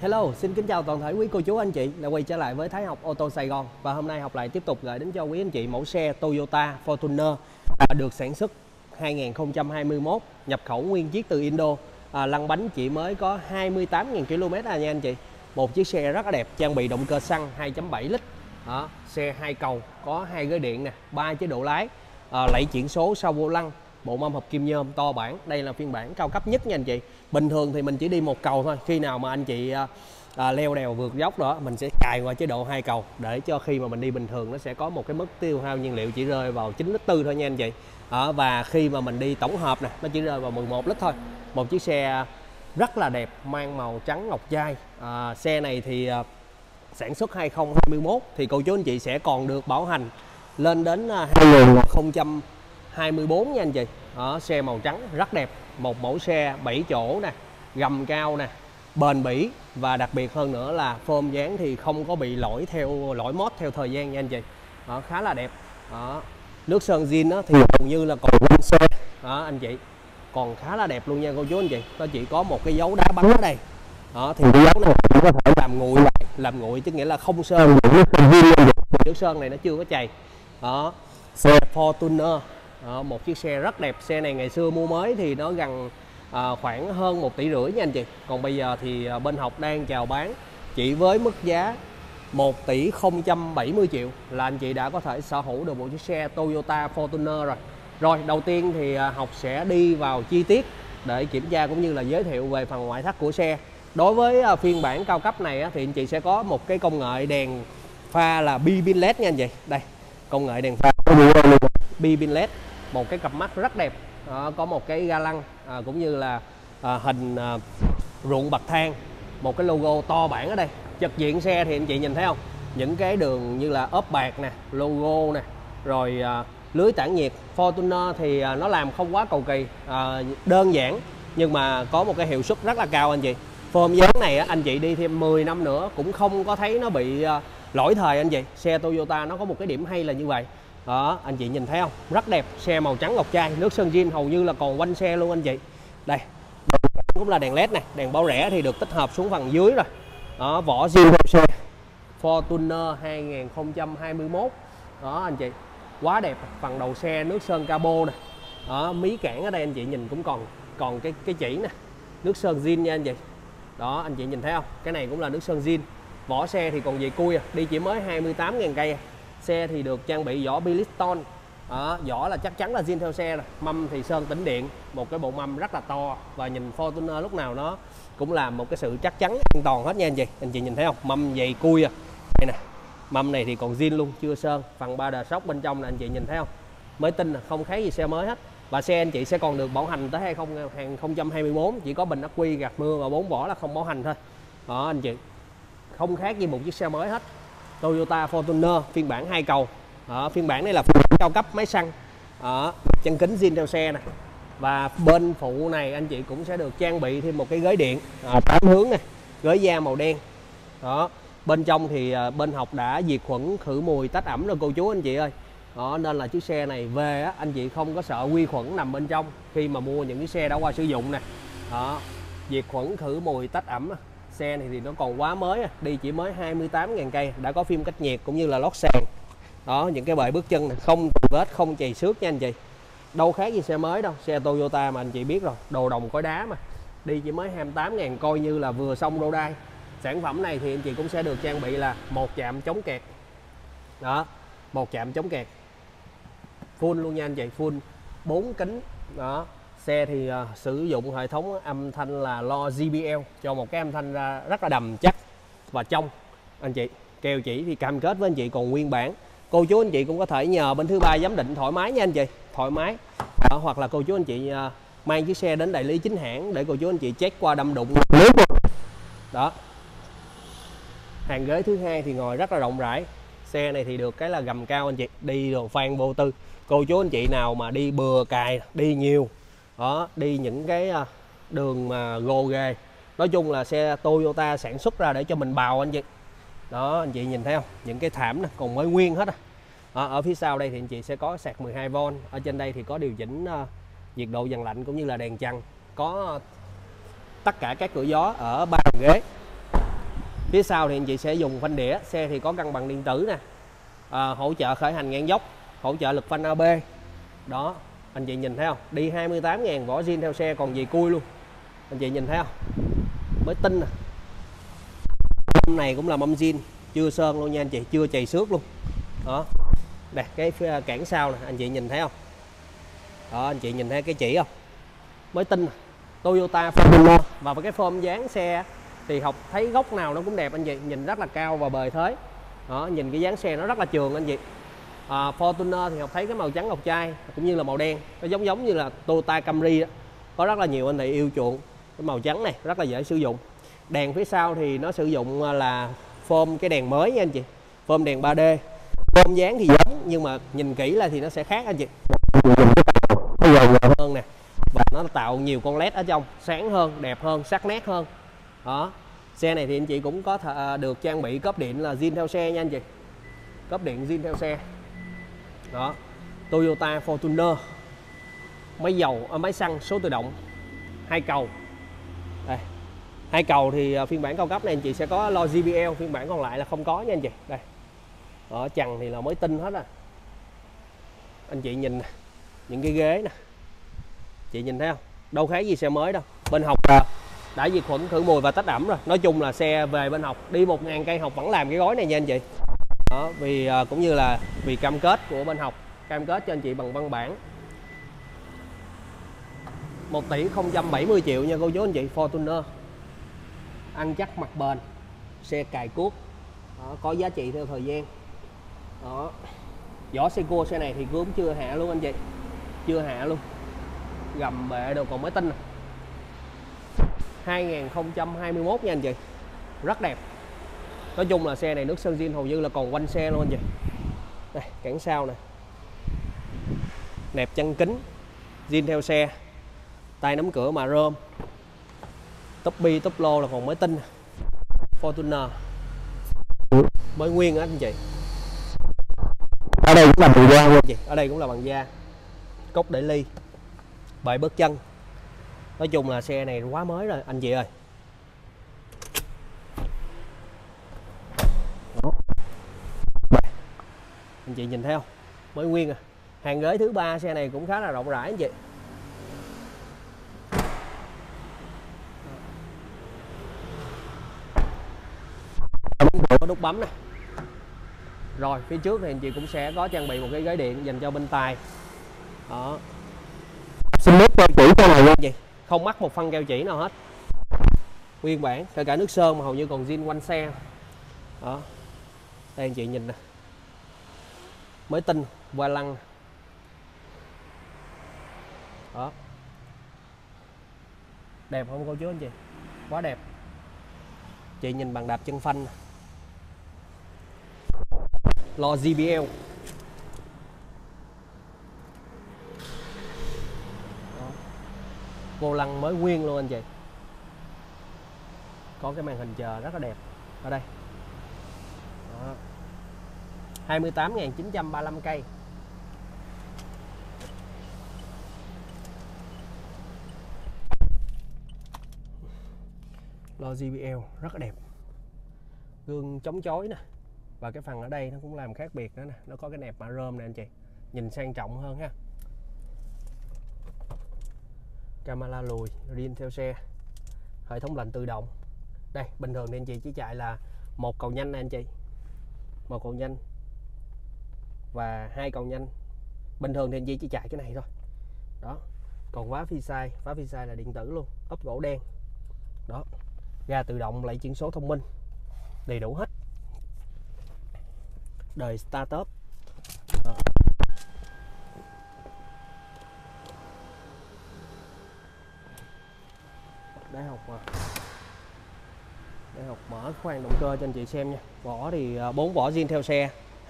Hello, xin kính chào toàn thể quý cô chú anh chị đã quay trở lại với Thái Học ô tô Sài Gòn. Và hôm nay Học lại tiếp tục gửi đến cho quý anh chị mẫu xe Toyota Fortuner được sản xuất 2021, nhập khẩu nguyên chiếc từ Indo. Lăn bánh chỉ mới có 28.000 km nha anh chị. Một chiếc xe rất là đẹp, trang bị động cơ xăng 2.7 lít. Đó, xe 2 cầu, có 2 ghế điện nè, 3 chế độ lái, lẫy chuyển số sau vô lăng, bộ mâm hợp kim nhôm to bản. Đây là phiên bản cao cấp nhất nha anh chị. Bình thường thì mình chỉ đi một cầu thôi, khi nào mà anh chị leo đèo vượt dốc đó mình sẽ cài qua chế độ 2 cầu, để cho khi mà mình đi bình thường nó sẽ có một cái mức tiêu hao nhiên liệu chỉ rơi vào 9,4 lít thôi nha anh chị. Và khi mà mình đi tổng hợp nè, nó chỉ rơi vào 11 lít thôi. Một chiếc xe rất là đẹp, mang màu trắng ngọc trai. Xe này thì sản xuất 2021 thì cô chú anh chị sẽ còn được bảo hành lên đến 2024 nha anh chị. Xe màu trắng rất đẹp, một mẫu xe 7 chỗ nè, gầm cao nè, bền bỉ, và đặc biệt hơn nữa là phôm dáng thì không có bị lỗi mót theo thời gian nha anh chị. Khá là đẹp. Nước sơn zin thì hầu như là còn quanh xe anh chị, còn khá là đẹp luôn nha cô chú anh chị. Nó chỉ có một cái dấu đá bắn ở đây. Thì cái dấu này cũng có thể làm nguội lại, làm nguội tức nghĩa là không sơn. Nước sơn này nó chưa có chày. Xe Fortuner, một chiếc xe rất đẹp. Xe này ngày xưa mua mới thì nó gần khoảng hơn 1,5 tỷ nha anh chị. Còn bây giờ thì bên Học đang chào bán chỉ với mức giá 1,070 tỷ là anh chị đã có thể sở hữu được một chiếc xe Toyota Fortuner rồi. Rồi đầu tiên thì Học sẽ đi vào chi tiết để kiểm tra cũng như là giới thiệu về phần ngoại thất của xe. Đối với phiên bản cao cấp này thì anh chị sẽ có một cái công nghệ đèn pha là bi-pin LED nha anh chị. Đây, công nghệ đèn pha bi-pin LED, một cái cặp mắt rất đẹp. Có một cái ga lăng cũng như là hình ruộng bậc thang, một cái logo to bản ở đây. Trực diện xe thì anh chị nhìn thấy không, những cái đường như là ốp bạc nè, logo nè, rồi lưới tản nhiệt. Fortuner thì nó làm không quá cầu kỳ, đơn giản nhưng mà có một cái hiệu suất rất là cao anh chị. Phôm dáng này anh chị đi thêm 10 năm nữa cũng không có thấy nó bị lỗi thời anh chị. Xe Toyota nó có một cái điểm hay là như vậy. Anh chị nhìn thấy không, rất đẹp. Xe màu trắng ngọc trai, nước sơn zin hầu như là còn quanh xe luôn anh chị. Đây cũng là đèn led này, đèn báo rẽ thì được tích hợp xuống phần dưới rồi. Vỏ zin theo xe Fortuner 2021 anh chị, quá đẹp. Phần đầu xe nước sơn cabo nè, mí cản ở đây anh chị nhìn cũng còn cái chỉ nè, nước sơn zin nha anh chị. Đó, anh chị nhìn thấy không, cái này cũng là nước sơn zin. Vỏ xe thì còn về cui, đi chỉ mới 28.000 cây. Xe thì được trang bị vỏ Bridgestone. Vỏ là chắc chắn là zin theo xe rồi. Mâm thì sơn tĩnh điện, một cái bộ mâm rất là to. Và nhìn Fortuner lúc nào nó cũng làm một cái sự chắc chắn an toàn hết nha anh chị. Anh chị nhìn thấy không, mâm dày cui đây nè, mâm này thì còn zin luôn, chưa sơn. Phần ba đờ sóc bên trong là anh chị nhìn thấy không, mới tinh, không khác gì xe mới hết. Và xe anh chị sẽ còn được bảo hành tới 2024, chỉ có bình ắc quy gạt mưa và 4 vỏ là không bảo hành thôi. Đó anh chị, không khác gì một chiếc xe mới hết. Toyota Fortuner phiên bản 2 cầu. Phiên bản này là phiên bản cao cấp, máy xăng. Chân kính zin theo xe này. Và bên phụ này anh chị cũng sẽ được trang bị thêm một cái ghế điện 8 hướng này, ghế da màu đen. Bên trong thì bên Học đã diệt khuẩn khử mùi tách ẩm rồi cô chú anh chị ơi. Nên là chiếc xe này về anh chị không có sợ vi khuẩn nằm bên trong khi mà mua những cái xe đã qua sử dụng nè. Diệt khuẩn khử mùi tách ẩm. Xe này thì nó còn quá mới, đi chỉ mới 28.000 cây, đã có phim cách nhiệt cũng như là lót sàn. Những cái bệ bước chân này không tì vết, không chày xước nha anh chị. Đâu khác gì xe mới đâu, xe Toyota mà anh chị biết rồi, đồ đồng cối đá mà. Đi chỉ mới 28.000, coi như là vừa xong đô đai. Sản phẩm này thì anh chị cũng sẽ được trang bị là một chạm chống kẹt. Một chạm chống kẹt full luôn nha anh chị, full 4 kính. Xe thì sử dụng hệ thống âm thanh là lo JBL, cho một cái âm thanh ra rất là đầm chắc và trong anh chị. Keo chỉ thì cam kết với anh chị còn nguyên bản. Cô chú anh chị cũng có thể nhờ bên thứ ba giám định thoải mái nha anh chị, thoải mái. Hoặc là cô chú anh chị mang chiếc xe đến đại lý chính hãng để cô chú anh chị check qua đâm đụng. Đó, hàng ghế thứ hai thì ngồi rất là rộng rãi. Xe này thì được cái là gầm cao anh chị, đi đồ phan vô tư. Cô chú anh chị nào mà đi bừa cài, đi nhiều, đi những cái đường mà gồ ghề, nói chung là xe Toyota sản xuất ra để cho mình bào anh chị. Đó, anh chị nhìn thấy không, những cái thảm này còn mới nguyên hết. Ở phía sau đây thì anh chị sẽ có sạc 12V. Ở trên đây thì có điều chỉnh nhiệt độ dàn lạnh cũng như là đèn chắn. Có tất cả các cửa gió ở 3 ghế. Phía sau thì anh chị sẽ dùng phanh đĩa. Xe thì có cân bằng điện tử nè, hỗ trợ khởi hành ngang dốc, hỗ trợ lực phanh AB. Đó, anh chị nhìn thấy không? Đi 28.000, vỏ zin theo xe còn gì cui luôn. Anh chị nhìn thấy không? Mới tinh nè. Mâm này cũng là mâm zin, chưa sơn luôn nha anh chị, chưa chày xước luôn. Đó. Đây, cái cản sau nè, anh chị nhìn thấy không? Đó, anh chị nhìn thấy cái chỉ không? Mới tinh nè. Toyota Fortuner. Và cái form dáng xe thì Học thấy góc nào nó cũng đẹp anh chị, nhìn rất là cao và bề thế. Đó, nhìn cái dáng xe nó rất là trường anh chị. Fortuner thì Học thấy cái màu trắng ngọc trai cũng như là màu đen, nó giống như là Toyota Camry đó. Có rất là nhiều anh chị yêu chuộng cái màu trắng này, rất là dễ sử dụng. Đèn phía sau thì nó sử dụng là form cái đèn mới nha anh chị, form đèn 3D. Form dáng thì giống nhưng mà nhìn kỹ là thì nó sẽ khác anh chị. Nó gòn hơn nè, và nó tạo nhiều con led ở trong, sáng hơn, đẹp hơn, sắc nét hơn. Đó. Xe này thì anh chị cũng có được trang bị cốp điện là zin theo xe nha anh chị, cốp điện zin theo xe. Đó, Toyota Fortuner, máy dầu, máy xăng số tự động, 2 cầu. Đây, 2 cầu thì phiên bản cao cấp này anh chị sẽ có lo JBL, phiên bản còn lại là không có nha anh chị. Đây, ở trần thì là mới tinh hết à. Anh chị nhìn nè, những cái ghế nè, chị nhìn thấy không? Đâu khác gì xe mới đâu. Bên Học đã diệt khuẩn, khử mùi và tách ẩm rồi. Nói chung là xe về bên Học đi 1.000 cây Học vẫn làm cái gói này nha anh chị. Đó, vì cũng như là vì cam kết của bên Học, cam kết cho anh chị bằng văn bản. 1 tỷ 070 triệu nha cô chú anh chị. Fortuner ăn chắc mặt bền, xe cài cuốc. Đó, có giá trị theo thời gian. Đó, vỏ xe cua xe này thì cũng chưa hạ luôn anh chị, chưa hạ luôn, gầm bệ đều còn mới tinh. 2021 nha anh chị, rất đẹp. Nói chung là xe này nước sơn zin hầu như là còn quanh xe luôn anh chị. Đây, cản sau nè, nẹp chân kính zin theo xe, tay nắm cửa mà rơm, tốp bi tốp lô là còn mới tinh. Fortuner mới nguyên á anh chị. Ở đây cũng là bằng da luôn chị, ở đây cũng là bằng da, cốc để ly, bệ bớt chân. Nói chung là xe này quá mới rồi anh chị ơi. Anh chị nhìn thấy không? Mới nguyên à. Hàng ghế thứ 3 xe này cũng khá là rộng rãi anh chị. Có nút bấm nè. Rồi phía trước thì anh chị cũng sẽ có trang bị một cái ghế điện dành cho bên tài. Đó. Xin nước keo chỉ cho này nha chị, không mắc một phân keo chỉ nào hết. Nguyên bản, kể cả nước sơn mà hầu như còn zin quanh xe. Đó. Đây anh chị nhìn nè, mới tinh, qua lăng. Đó. Đẹp không cô chú anh chị? Quá đẹp. Chị nhìn bàn đạp chân phanh, lo JBL. Đó. Vô lăng mới nguyên luôn anh chị. Có cái màn hình chờ rất là đẹp ở đây. Đó. 28.935 cây. Lo JBL rất là đẹp. Gương chống chói nè. Và cái phần ở đây nó cũng làm khác biệt nữa nè, nó có cái nẹp mạ rơm nè anh chị, nhìn sang trọng hơn ha. Camera lùi, riêng theo xe, hệ thống lạnh tự động. Đây, bình thường thì anh chị chỉ chạy là 1 cầu nhanh nè anh chị, 1 cầu nhanh và 2 cầu nhanh. Bình thường thì anh chị chỉ chạy cái này thôi. Đó. Còn vá phi sai là điện tử luôn, ốp gỗ đen. Đó. Ga tự động, lẫy chuyển số thông minh, đầy đủ hết. Đời startup. Để Học mở khoang động cơ cho anh chị xem nha. Vỏ thì 4 vỏ zin theo xe,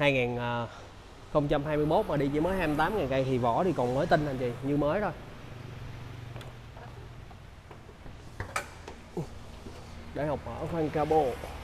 2021 mà đi chỉ mới 28.000 cây thì vỏ thì còn mới tinh anh chị, như mới thôi. Để Học mở khoang cabo.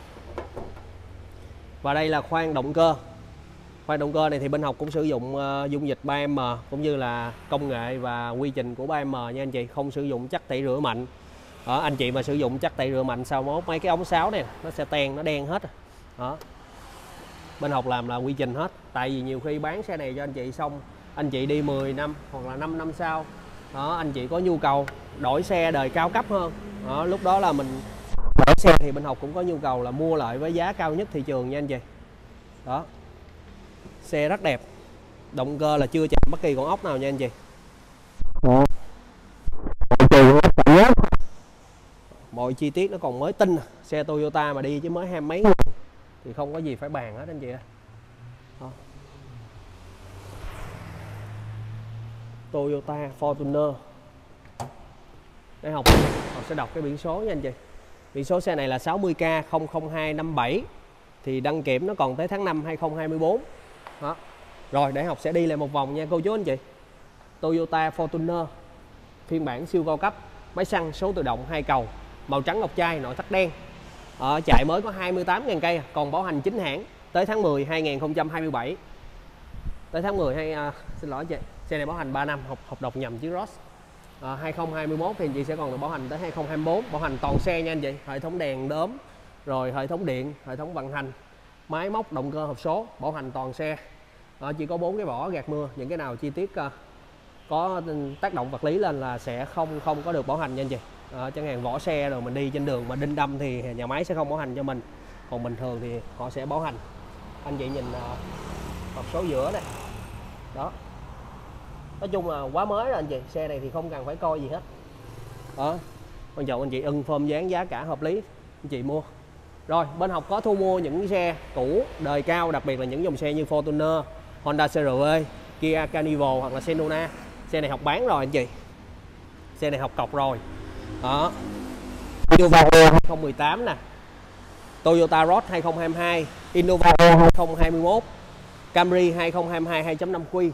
Và đây là khoang động cơ. Khoang động cơ này thì bên Học cũng sử dụng dung dịch 3M cũng như là công nghệ và quy trình của 3M nha anh chị, không sử dụng chất tẩy rửa mạnh. Đó, anh chị mà sử dụng chắc tay rửa mạnh sau mốt mấy cái ống sáo này nó sẽ ten, nó đen hết. Đó, bên Học làm là quy trình hết. Tại vì nhiều khi bán xe này cho anh chị xong anh chị đi 10 năm hoặc là 5 năm sau đó, anh chị có nhu cầu đổi xe đời cao cấp hơn đó, lúc đó là mình đổi xe thì bên Học cũng có nhu cầu là mua lại với giá cao nhất thị trường nha anh chị. Đó, xe rất đẹp, động cơ là chưa chạm bất kỳ con ốc nào nha anh chị. Mọi chi tiết nó còn mới tinh, xe Toyota mà đi chứ mới 20 mấy thì không có gì phải bàn hết anh chị ơi. Toyota Fortuner. Đây Học sẽ đọc cái biển số nha anh chị. Biển số xe này là 60K00257 thì đăng kiểm nó còn tới tháng 5 2024. Đó. Rồi để Học sẽ đi lại một vòng nha cô chú anh chị. Toyota Fortuner phiên bản siêu cao cấp, máy xăng số tự động 2 cầu, màu trắng ngọc trai, nội thất đen. Chạy mới có 28.000 cây, còn bảo hành chính hãng tới tháng 10 2027. Tới tháng 10 xin lỗi chị. Xe này bảo hành 3 năm, hợp đồng nhầm chứ Ross. 2021 thì anh chị sẽ còn được bảo hành tới 2024, bảo hành toàn xe nha anh chị, hệ thống đèn đóm, rồi hệ thống điện, hệ thống vận hành, máy móc, động cơ hộp số, bảo hành toàn xe. Chỉ có 4 cái vỏ gạt mưa, những cái nào chi tiết có tác động vật lý lên là sẽ không có được bảo hành nha anh chị. Chẳng hạn vỏ xe rồi mình đi trên đường mà đinh đâm thì nhà máy sẽ không bảo hành cho mình, còn bình thường thì họ sẽ bảo hành. Anh chị nhìn hộp số giữa đây. Đó, nói chung là quá mới rồi anh chị, xe này thì không cần phải coi gì hết. Đó, quan trọng anh chị ưng phơm dáng, giá cả hợp lý anh chị mua. Rồi bên Học có thu mua những xe cũ đời cao, đặc biệt là những dòng xe như Fortuner, Honda CR-V, Kia Carnival hoặc là Senona. Xe này Học bán rồi anh chị, xe này Học cọc rồi. Đó, Innova 2018 nè, Toyota Road 2022, Innova 2021, Camry 2022 2.5Q,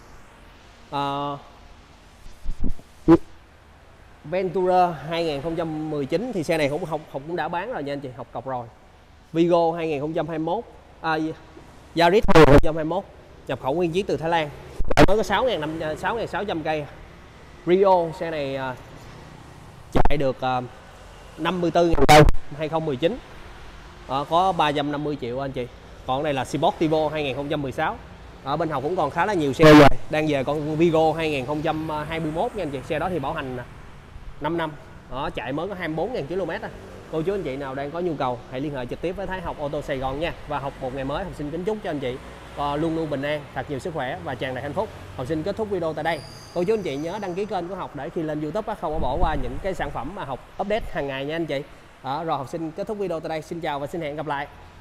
Ventura 2019 thì xe này Học cũng đã bán rồi nha anh chị, Học cọc rồi. Vigo 2021, Yaris 2021 nhập khẩu nguyên chiếc từ Thái Lan, mới có 6.600 cây. Rio xe này chạy được 54.000 cây 2019, có 350 triệu anh chị. Còn đây là Sportivo 2016. Ở bên Học cũng còn khá là nhiều xe rồi, đang về con Vigo 2021 nha anh chị. Xe đó thì bảo hành 5 năm, chạy mới có 24.000 km. Cô chú anh chị nào đang có nhu cầu hãy liên hệ trực tiếp với Thái Học Ô tô Sài Gòn nha. Và Học một ngày mới, Học xin kính chúc cho anh chị luôn luôn bình an, thật nhiều sức khỏe và tràn đầy hạnh phúc. Học xin kết thúc video tại đây. Cô chú anh chị nhớ đăng ký kênh của Học để khi lên YouTube không có bỏ qua những cái sản phẩm mà Học update hàng ngày nha anh chị. Rồi Học xin kết thúc video tại đây. Xin chào và xin hẹn gặp lại.